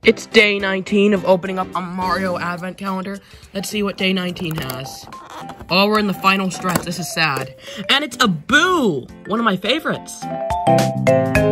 It's day 19 of opening up a Mario Advent Calendar. Let's see what day 19 has. Oh, we're in the final stretch. This is sad. And it's a Boo! One of my favorites.